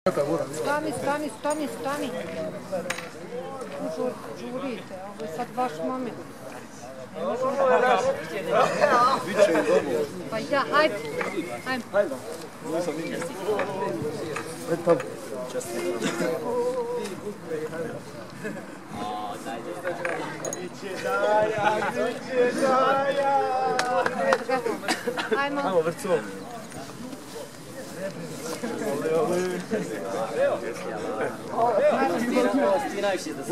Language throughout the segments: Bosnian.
Stani. Žurite, ovo je sad vaš moment. Biće i dobro. Pa ja, hajde. Eto. Biće daja. Ajmo. Vrcu. Ti najviše da se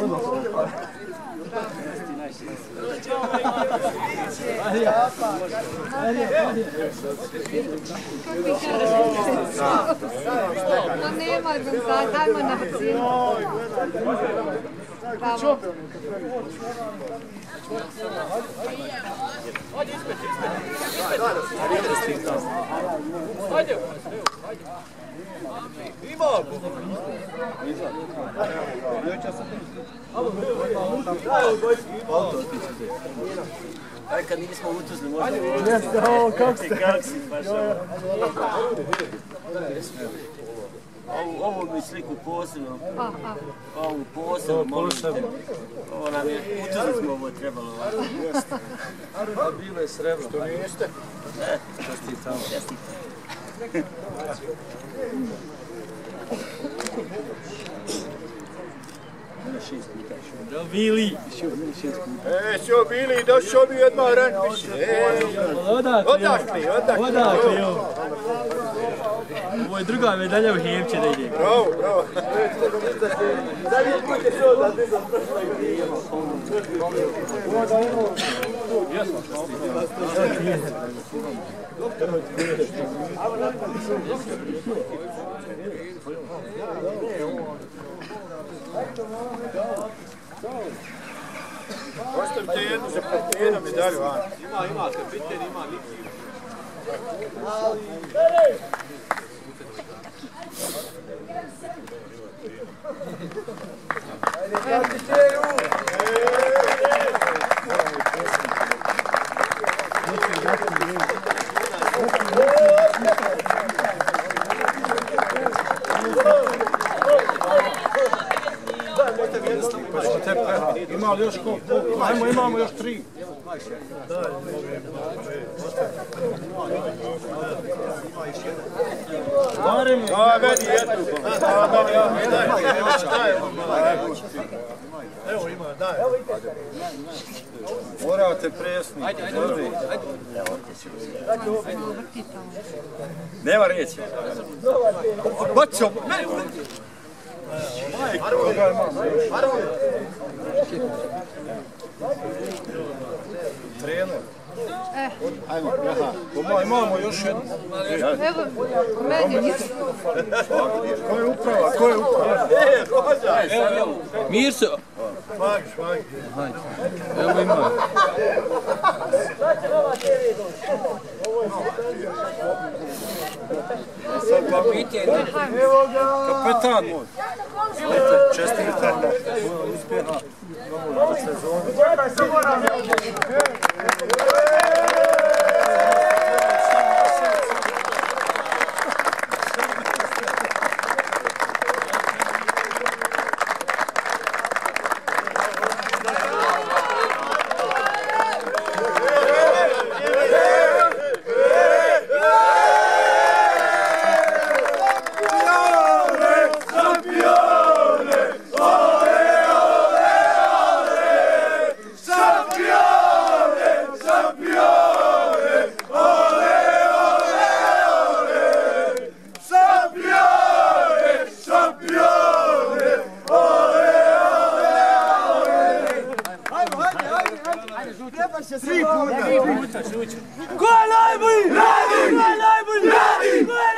Ma nema organizacija, hajmo na brzinu. Bravo. Ajde. Ima! Aj kad nismo utuzli možda... Jeste, ovo kako ste? Kako si baš ovo mi sliku posebno. Ovu posebno, molim te. Ovo nam je, utuzli smo ovo trebalo. A bilo je srebro. Što niste? Čestitam. Bili! Što bili, došao bi odmah ran više. Odakli. Ovo je druga medalja u Hemče da ide. Bravo. Zadnji put je šao da bi sam prošla i Ostavite jednu za kapitena medalju, Ana. Ima, kapiten ima, Niki. Ima li još ko? Imamo još 3. Meni jednu. Evo ima, daj. Morate presni. Ajde. Nema riječi. Bacio! Trener. Ajmo, imamo još jednu. Evo, meni. Ko je uprava? Mirso! Švagi. Evo ima. Kapetan moj. Čestitam. Uspjeha. Novu sezonu. Ko je najbolji? Radi! Ko je najbolji? Radi!